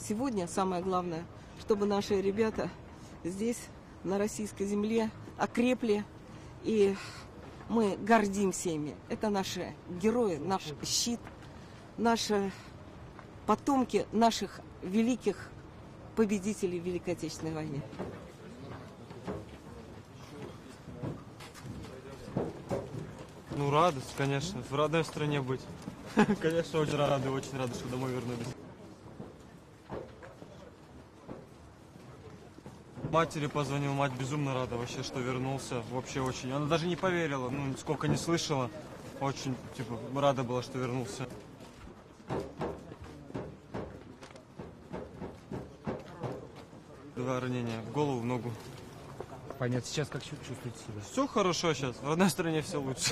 сегодня самое главное, чтобы наши ребята здесь, на российской земле, окрепли, и мы гордимся ими. Это наши герои, наш щит, наши потомки наших великих победителей в Великой Отечественной войне. Ну, радость, конечно. В родной стране быть. Конечно, очень рады, что домой вернулись. Матери позвонил, мать безумно рада вообще, что вернулся. Вообще очень. Она даже не поверила, ну, сколько не слышала. Очень, типа, рада была, что вернулся. Два ранения в голову, в ногу. Понятно. Сейчас как чувствуете себя? Все хорошо сейчас. В родной стране все лучше.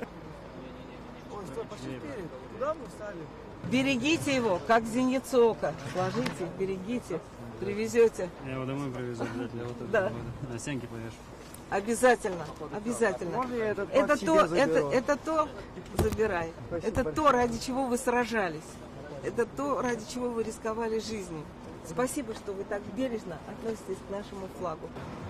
Берегите его, как зеницу ока. Сложите, берегите, привезете. Я его домой привезу обязательно. Вот Да. На стенке повешу. Обязательно, обязательно. Это то, забирай. Это то, ради чего вы сражались. Это то, ради чего вы рисковали жизнью. Спасибо, что вы так бережно относитесь к нашему флагу.